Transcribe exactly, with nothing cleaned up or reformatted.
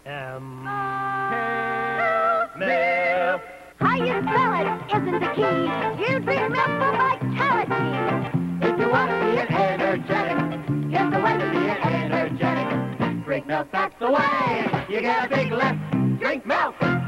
M. Milk. How you spell it isn't the key. You drink milk for vitality. If you want to be an energetic, here's the way to be an energetic. Drink milk, that's the way. You get a big lift. Drink milk.